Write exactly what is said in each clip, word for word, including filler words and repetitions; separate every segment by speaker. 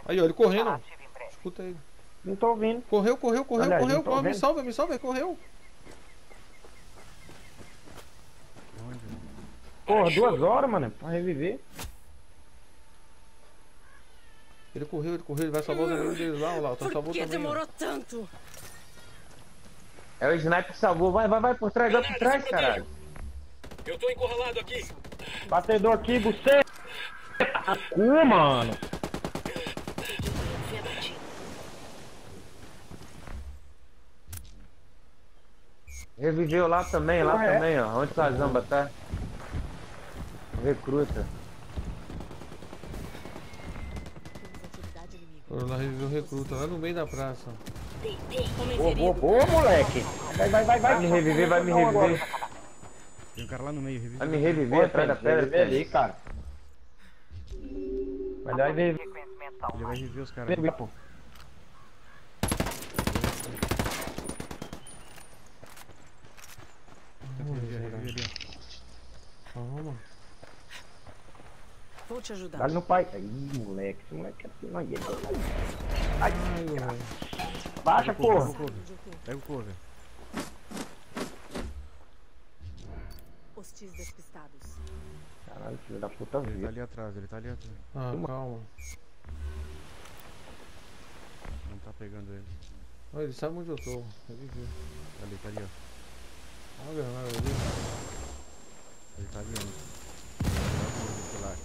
Speaker 1: Aí, ó, ele correndo. Escuta ele.
Speaker 2: Não tô ouvindo.
Speaker 1: Correu, correu, correu,
Speaker 2: Aliás,
Speaker 1: correu.
Speaker 2: não tô
Speaker 1: Ó, me
Speaker 2: vendo.
Speaker 1: salva, me salva, ele correu.
Speaker 2: Porra, duas horas, mano, pra reviver.
Speaker 1: Ele correu, ele correu, ele vai salvar os amigos dele lá, ó lá. Então salvou
Speaker 3: Por que
Speaker 1: também.
Speaker 3: demorou
Speaker 1: Ó.
Speaker 3: tanto?
Speaker 2: É o sniper que salvou. Vai, vai, vai por trás, vai por trás, caralho.
Speaker 4: Eu tô encurralado aqui.
Speaker 2: Batedor aqui, você. A cu, mano. Reviveu lá também, lá
Speaker 5: Ah, é?
Speaker 2: também, ó. Onde tá a Zamba, tá? Recruta.
Speaker 1: Foram lá reviver o recruta, lá no meio da praça.
Speaker 2: Boa, boa, boa, moleque. Vai, vai, vai, vai. Vai me reviver, vai me reviver.
Speaker 5: Tem um cara lá no meio, revive.
Speaker 2: Vai me reviver atrás da pedra ali, cara. Mas vai ver.
Speaker 5: Ele vai reviver os caras.
Speaker 2: Reviver, pô.
Speaker 5: Revive, revive ali, ó.
Speaker 1: Calma.
Speaker 3: Vou te ajudar.
Speaker 2: Dá-lhe no pai. Ih, moleque. Esse moleque é assim, não é. Ai,
Speaker 1: Ai, velho.
Speaker 2: baixa,
Speaker 5: Pega o
Speaker 2: porra.
Speaker 5: cover, pega o cover.
Speaker 3: Hostis despistados.
Speaker 2: Caralho, filho da puta
Speaker 5: Ele tá
Speaker 2: vida.
Speaker 5: ali atrás, ele tá ali atrás.
Speaker 1: Ah, calma.
Speaker 5: Não tá pegando ele.
Speaker 1: Olha, ele sabe onde eu tô. Ele viu.
Speaker 5: Tá ali, tá ali, ó.
Speaker 1: Olha, olha, ele viu.
Speaker 5: Ele tá ali, ó. Tá lá.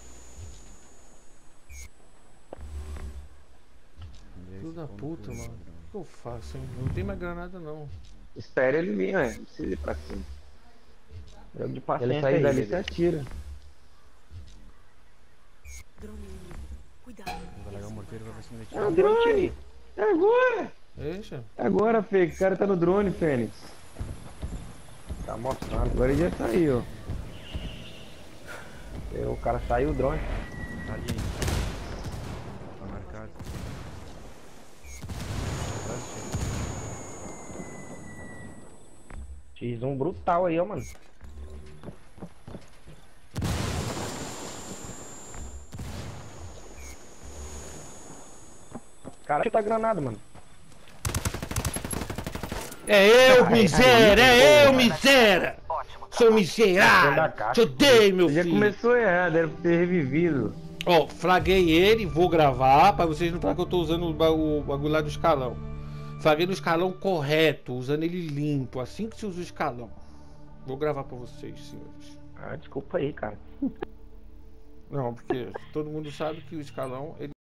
Speaker 1: Filho da puta, mano. O que eu faço, hein? Não tem mais granada, não.
Speaker 2: Espera ele vir, ué. Não precisa ir pra cima.
Speaker 6: Jogo de paciência
Speaker 2: Ele sair
Speaker 6: aí,
Speaker 2: dali,
Speaker 6: bebê.
Speaker 2: você atira.
Speaker 3: Drone inimigo. Cuidado.
Speaker 5: Vai largar o morteiro e vai pra cima de ti.
Speaker 2: É o drone! É agora!
Speaker 1: Deixa.
Speaker 2: É agora, Fê. O cara tá no drone, Fênix.
Speaker 6: Tá mostrando.
Speaker 2: Agora ele já saiu.
Speaker 6: O cara saiu o drone.
Speaker 5: Tá ali. Tá marcado.
Speaker 6: X um brutal aí, ó, mano. Cara, tá granada, mano.
Speaker 1: É eu,
Speaker 6: Ai,
Speaker 1: miséria!
Speaker 6: ai,
Speaker 1: É eu,
Speaker 6: porra.
Speaker 1: miséria! Seu
Speaker 6: Dentro da
Speaker 1: miserável!
Speaker 6: caixa.
Speaker 1: Te odeio, meu
Speaker 2: Ele já
Speaker 1: filho!
Speaker 2: começou errado, deve ter revivido.
Speaker 1: Ó, flaguei ele, vou gravar pra vocês não falarem que eu tô usando o ba- o bagulho lá do escalão. Flaguei no escalão correto, usando ele limpo, assim que se usa o escalão. Vou gravar pra vocês, senhores.
Speaker 6: Ah, desculpa aí, cara.
Speaker 1: Não, porque todo mundo sabe que o escalão ele